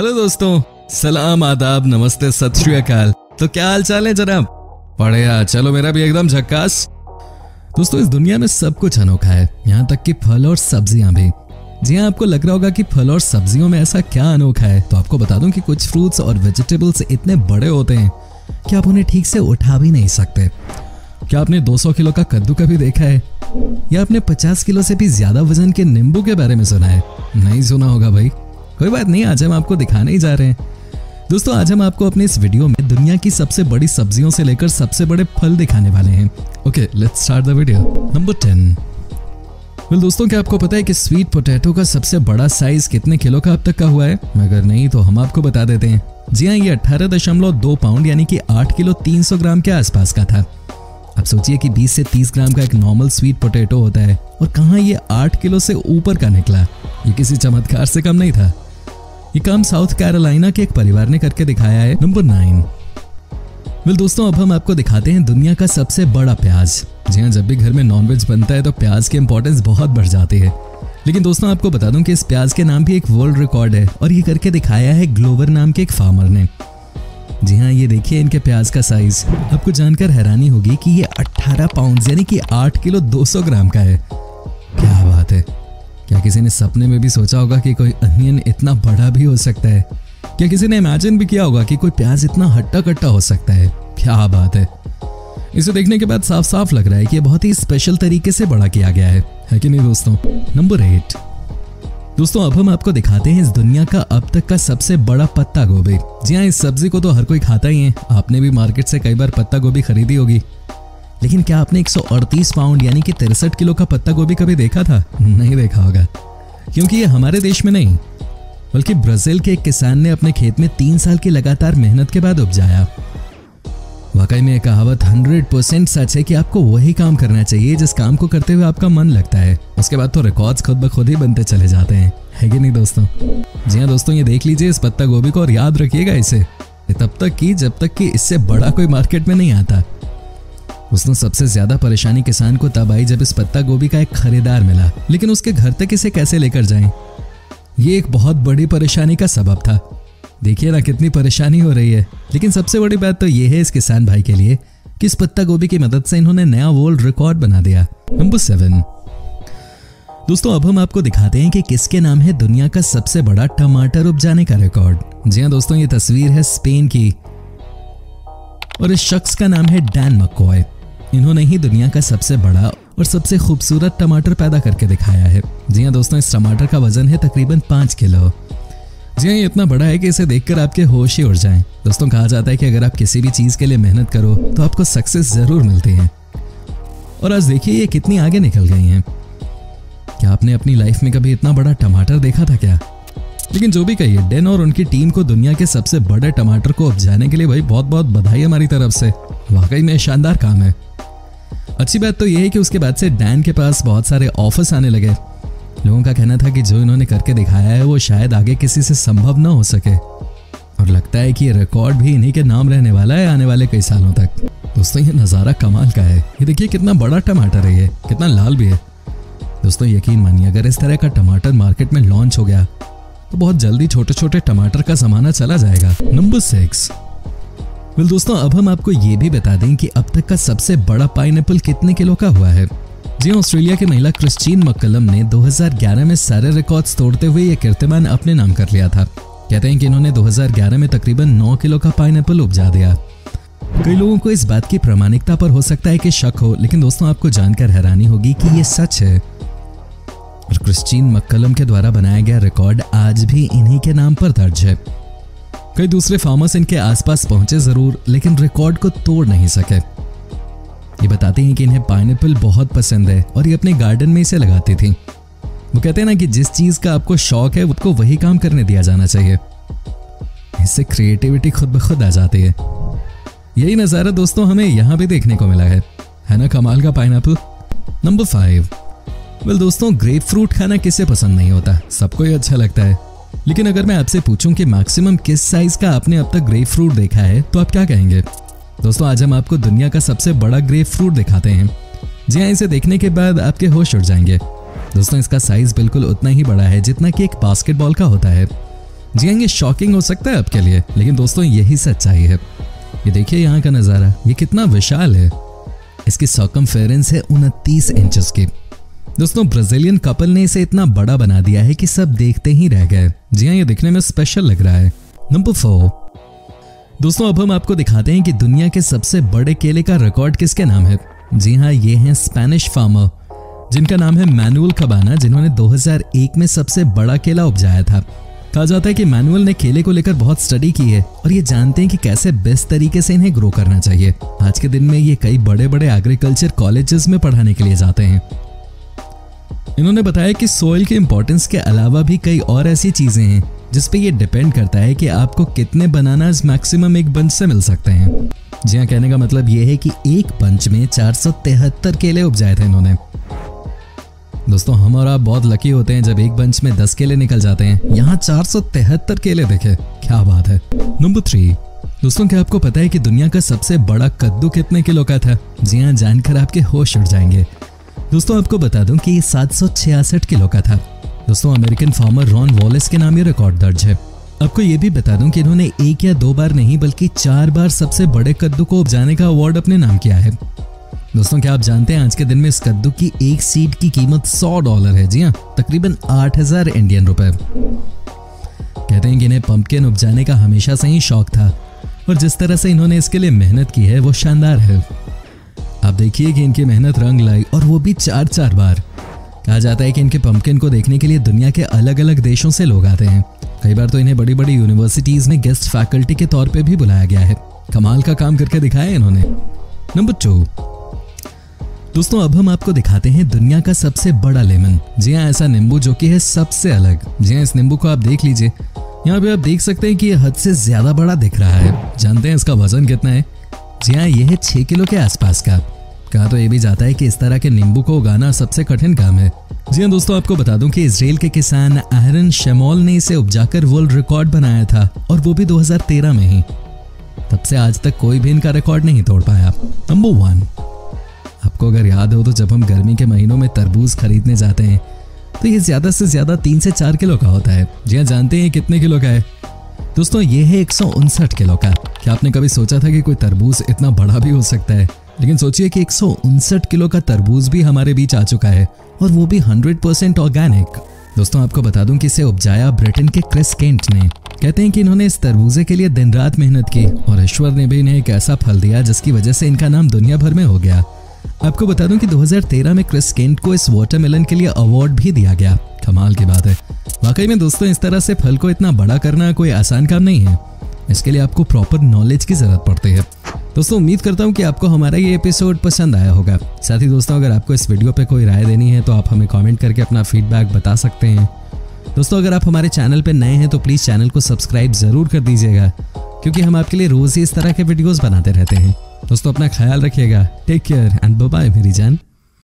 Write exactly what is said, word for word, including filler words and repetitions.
Hello दोस्तों, सलाम, आदाब, नमस्ते, सत श्री अकाल। तो क्या हाल चाल है जनाब? बढ़िया, चलो मेरा भी एकदम झक्कास। दोस्तों, इस दुनिया में सब कुछ अनोखा है, यहाँ तक कि फल और सब्जियां भी। जी हाँ, आपको लग रहा होगा कि फल और सब्जियों में ऐसा क्या अनोखा है, तो आपको बता दूं कि कुछ फ्रूट्स और वेजिटेबल्स इतने बड़े होते हैं कि आप उन्हें ठीक से उठा भी नहीं सकते। क्या आपने दो सौ किलो का कद्दू कभी देखा है? या आपने पचास किलो से भी ज्यादा वजन के नींबू के बारे में सुना है? नहीं सुना होगा भाई, कोई बात नहीं, आज हम आपको दिखाने ही जा रहे हैं। दोस्तों, आज हम आपको अपने इस वीडियो में दुनिया की सबसे बड़ी सब्जियों से लेकर सबसे बड़े फल दिखाने वाले हैं। Okay, let's start the video. Number ten. Well दोस्तों, क्या आपको पता है कि स्वीट पोटैटो का सबसे बड़ा साइज कितने किलो का अब तक का हुआ है? अगर नहीं तो हम आपको बता देते हैं। जी हाँ, ये अठारह दशमलव दो पाउंड यानी कि आठ किलो तीन सौ ग्राम के आसपास का था। अब सोचिए कि बीस से तीस ग्राम का एक नॉर्मल स्वीट पोटैटो होता है और कहाँ ये आठ किलो से ऊपर का निकला। ये किसी चमत्कार से कम नहीं था। ये काम साउथ कैरोलिना के एक परिवार ने करके दिखाया है। Number nine. वेल दोस्तों, अब हम आपको दिखाते हैं दुनिया का सबसे बड़ा प्याज। जी हाँ, जब भी घर में नॉनवेज बनता है तो प्याज की इंपॉर्टेंस बहुत बढ़ जाती है। लेकिन दोस्तों, आपको बता दूं कि इस प्याज के नाम भी एक वर्ल्ड रिकॉर्ड है और ये करके दिखाया है ग्लोवर नाम के एक फार्मर ने। जी हाँ, ये देखिए इनके प्याज का साइज। आपको जानकर हैरानी होगी कि ये अठारह पाउंड यानी कि आठ किलो दो सौ ग्राम का है। क्या बात है! क्या किसी ने सपने में भी सोचा होगा कि कोई अनियन इतना बड़ा भी हो सकता है? क्या किसी ने इमेजिन भी किया होगा कि कोई प्याज इतना हट्टा कट्टा हो सकता है? क्या बात है! इसे देखने के बाद साफ साफ लग रहा है कि यह बहुत ही स्पेशल तरीके से बड़ा किया गया है, है कि नहीं दोस्तों? Number eight. दोस्तों, अब हम आपको दिखाते हैं इस दुनिया का अब तक का सबसे बड़ा पत्ता गोभी। जी हाँ, इस सब्जी को तो हर कोई खाता ही है। आपने भी मार्केट से कई बार पत्ता गोभी खरीदी होगी, लेकिन क्या आपने एक सौ अड़तीस पाउंड यानी कि तिरसठ किलो का पत्ता गोभी कभी देखा था? नहीं देखा होगा, क्योंकि ये हमारे देश में नहीं बल्कि ब्राजील के एक किसान ने अपने खेत में तीन साल की लगातार मेहनत के बाद उपजाया। वाकई में एक कहावत सौ परसेंट सच है कि आपको वही काम करना चाहिए जिस काम को करते हुए आपका मन लगता है। उसके बाद तो रिकॉर्ड्स खुद ब खुद ही बनते चले जाते हैं, है कि नहीं दोस्तों? जी हाँ दोस्तों, ये देख लीजिए इस पत्ता गोभी को और याद रखिएगा इसे तब तक की जब तक कि इससे बड़ा कोई मार्केट में नहीं आता। उसने सबसे ज्यादा परेशानी किसान को तब आई जब इस पत्ता गोभी का एक खरीदार मिला, लेकिन उसके घर तक इसे कैसे लेकर जाएं? ये एक बहुत बड़ी परेशानी का सबब था। देखिए ना कितनी परेशानी हो रही है। लेकिन सबसे बड़ी बात तो ये है इस किसान भाई के लिए कि इस पत्ता गोभी की मदद से इन्होंने नया वर्ल्ड रिकॉर्ड बना दिया। Number seven. दोस्तों, अब हम आपको दिखाते हैं कि किसके नाम है दुनिया का सबसे बड़ा टमाटर उपजाने का रिकॉर्ड। जी हाँ दोस्तों, ये तस्वीर है स्पेन की और इस शख्स का नाम है डैन मैककॉय। इन्होंने ही दुनिया का सबसे बड़ा और सबसे खूबसूरत टमाटर पैदा करके दिखाया है। जी हाँ दोस्तों, इस टमाटर का वजन है तकरीबन पाँच किलो। जी हाँ, ये इतना बड़ा है कि इसे देखकर आपके होश ही उड़ जाएं। दोस्तों, कहा जाता है कि अगर आप किसी भी चीज के लिए मेहनत करो तो आपको सक्सेस जरूर मिलती है। और आज देखिए ये कितनी आगे निकल गई हैं। क्या आपने अपनी लाइफ में कभी इतना बड़ा टमाटर देखा था क्या? लेकिन जो भी कहिए, डैन और उनकी टीम को दुनिया के सबसे बड़े टमाटर को उपजाने के लिए भाई बहुत बहुत बधाई हमारी तरफ से। वाकई में शानदार काम है। अच्छी बात तो यह है कि उसके बाद से डैन के पास बहुत सारे ऑफर्स आने लगे। लोगों का कहना था कि जो इन्होंने करके दिखाया है वो शायद आगे किसी से संभव न हो सके, और लगता है कि ये रिकॉर्ड भी इन्हीं के नाम रहने वाला है आने वाले कई सालों तक। दोस्तों, ये नज़ारा कमाल का है। ये देखिए कितना बड़ा टमाटर है, ये कितना लाल भी है। दोस्तों, यकीन मानिए अगर इस तरह का टमाटर मार्केट में लॉन्च हो गया तो बहुत जल्दी छोटे छोटे टमाटर का जमाना चला जाएगा। Number six. वेल दोस्तों, अब हम आपको ये भी बता दें कि अब तक का सबसे बड़ा पाइनएप्पल कितने किलो का हुआ है। जी, ऑस्ट्रेलिया की महिला क्रिस्टीन मैककलम ने दो हज़ार ग्यारह में सारे रिकॉर्ड्स तोड़ते हुए ये कीर्तिमान अपने नाम कर लिया था। कहते हैं कि इन्होंने दो हज़ार ग्यारह में तकरीबन नौ किलो का पाइनएप्पल उपजा दिया। कई लोगों को इस बात की प्रामाणिकता पर हो सकता है कि शक हो, लेकिन दोस्तों आपको जानकर हैरानी होगी कि ये सच है और क्रिस्टीन मैककलम के द्वारा बनाया गया रिकॉर्ड आज भी इन्हीं के नाम पर दर्ज है। कई दूसरे फार्मर्स इनके आसपास पहुंचे जरूर, लेकिन रिकॉर्ड को तोड़ नहीं सके। ये बताते हैं कि इन्हें पाइनएप्पल बहुत पसंद है और ये अपने गार्डन में इसे लगाती थी। वो कहते हैं ना कि जिस चीज का आपको शौक है उसको वही काम करने दिया जाना चाहिए। इससे क्रिएटिविटी खुद ब खुद आ जाती है। यही नज़ारा दोस्तों हमें यहाँ भी देखने को मिला है, है ना कमाल का पाइनएप्पल। Number five. वेल दोस्तों, ग्रेप फ्रूट खाना किसे पसंद नहीं होता, सबको ही अच्छा लगता है। लेकिन अगर मैं आपसे पूछूं कि मैक्सिमम किस साइज का आपने अब तक ग्रेप फ्रूट देखा है तो आप क्या कहेंगे? दोस्तों, आज हम आपको दुनिया का सबसे बड़ा ग्रेप फ्रूट दिखाते हैं। जी हाँ, इसे देखने के बाद आपके होश उड़ जाएंगे। दोस्तों, इसका साइज बिल्कुल उतना ही बड़ा है जितना कि एक बास्केटबॉल का होता है। जी हाँ, ये शॉकिंग हो सकता है आपके लिए, लेकिन दोस्तों यही सच्चाई है। ये देखिए यहाँ का नज़ारा, ये कितना विशाल है। इसकी सर्कमफेरेंस है उनतीस इंचेस की। दोस्तों ब्राजीलियन कपल ने इसे इतना बड़ा बना दिया है कि सब देखते ही रह गए। जी हाँ, ये दिखने में स्पेशल लग रहा है। Number four. दोस्तों अब हम आपको दिखाते हैं कि दुनिया के सबसे बड़े केले का रिकॉर्ड किसके नाम है। जी हाँ, ये हैं स्पेनिश फार्मर जिनका नाम है मैनुअल कबाना, जिन्होंने दो हज़ार एक में सबसे बड़ा केला उपजाया था। कहा जाता है कि मैनुअल ने केले को लेकर बहुत स्टडी की है और ये जानते हैं कि कैसे बेस्ट तरीके से इन्हें ग्रो करना चाहिए। आज के दिन में ये कई बड़े बड़े एग्रीकल्चर कॉलेजेस में पढ़ाने के लिए जाते हैं। इन्होंने बताया कि सॉइल के इंपॉर्टेंस के अलावा भी कई और ऐसी चीजें हैं जिस पे ये डिपेंड करता है कि आपको कितने बनानास मैक्सिमम एक बंच से मिल सकते हैं। जी हाँ, कहने का मतलब ये है कि एक बंच में चार सौ तिहत्तर केले उपजाए थे इन्होंने। दोस्तों हम और आप बहुत लकी होते हैं जब एक बंच में दस केले निकल जाते हैं। यहाँ चार सौ तिहत्तर केले देखे, क्या बात है। Number three. दोस्तों क्या आपको पता है कि दुनिया का सबसे बड़ा कद्दू कितने किलो का था? जी हाँ, जानकर आपके होश उड़ जाएंगे। दोस्तों आपको बता दूं कि ये सात सौ छियासठ किलो का था। दोस्तों अमेरिकन फार्मर रॉन वॉलेस के नाम ये रिकॉर्ड दर्ज है। आपको ये भी बता दूं कि इन्होंने एक या दो बार नहीं बल्कि चार बार सबसे बड़े कद्दू को उपजाने का अवार्ड अपने नाम किया है। दोस्तों क्या आप जानते हैं आज के दिन में इस कद्दू की एक सीड की कीमत सौ डॉलर है। जी हाँ, तकरीबन आठ हजार इंडियन रुपए। कहते हैं कि इन्हें पंपकिन उपजाने का हमेशा से ही शौक था और जिस तरह से इन्होंने इसके लिए मेहनत की है वो शानदार है। आप देखिए कि इनकी मेहनत रंग लाई, और वो भी चार चार बार। कहा जाता है कि इनके पंपकिन को देखने के लिए दुनिया के अलग अलग देशों से लोग आते हैं। कई बार तो इन्हें बड़ी बड़ी यूनिवर्सिटीज में गेस्ट फैकल्टी के तौर पे भी बुलाया गया है। कमाल का काम करके दिखाया इन्होंने। Number two. दोस्तों अब हम आपको दिखाते हैं दुनिया का सबसे बड़ा लेमन। जी हाँ, ऐसा नींबू जो कि है सबसे अलग। जी हाँ, इस नींबू को आप देख लीजिए, यहाँ पे आप देख सकते हैं कि ये हद से ज्यादा बड़ा दिख रहा है। जानते हैं इसका वजन कितना है? जी हाँ, ये है छह किलो के आसपास का। कहा तो ये भी जाता है कि इस तरह के नींबू को उगाना सबसे कठिन काम है। जी हाँ दोस्तों, आपको बता दूं कि इजराइल के किसान आहरन शेमोल ने इसे उपजाकर वर्ल्ड रिकॉर्ड बनाया था, और वो भी दो हज़ार तेरह में ही। तब से आज तक कोई भी इनका रिकॉर्ड नहीं तोड़ पाया। Number one. आपको अगर याद हो तो जब हम गर्मी के महीनों में तरबूज खरीदने जाते हैं तो ये ज्यादा से ज्यादा तीन से चार किलो का होता है। जी हाँ, जानते हैं कितने किलो का है? दोस्तों ये है एक सौ उनसठ किलो का। क्या आपने कभी सोचा था कि कोई तरबूज इतना बड़ा भी हो सकता है? लेकिन सोचिए कि एक सौ उनसठ किलो का तरबूज भी हमारे बीच आ चुका है, और वो भी सौ परसेंट ऑर्गेनिक। दोस्तों आपको बता दूं कि इसे उपजाया ब्रिटेन के क्रिस केंट ने। कहते हैं कि इन्होंने इस तरबूजे के लिए दिन रात मेहनत की, और ईश्वर ने भी इन्हें एक ऐसा फल दिया जिसकी वजह से इनका नाम दुनिया भर में हो गया। आपको बता दूं कि दो हज़ार तेरह में क्रिस केंट को इस वाटरमेलन के लिए अवार्ड भी दिया गया। कमाल की बात है वाकई में। दोस्तों इस तरह से फल को इतना बड़ा करना कोई आसान काम नहीं है। इसके लिए आपको प्रॉपर नॉलेज की जरूरत पड़ती है। दोस्तों उम्मीद करता हूं कि आपको हमारा ये एपिसोड पसंद आया होगा। साथ ही दोस्तों अगर आपको इस वीडियो पे कोई राय देनी है तो आप हमें कमेंट करके अपना फीडबैक बता सकते हैं। दोस्तों अगर आप हमारे चैनल पे नए हैं तो प्लीज़ चैनल को सब्सक्राइब ज़रूर कर दीजिएगा, क्योंकि हम आपके लिए रोज़ ही इस तरह के वीडियोज़ बनाते रहते हैं। दोस्तों अपना ख्याल रखिएगा। Take care and bye bye मेरी जान।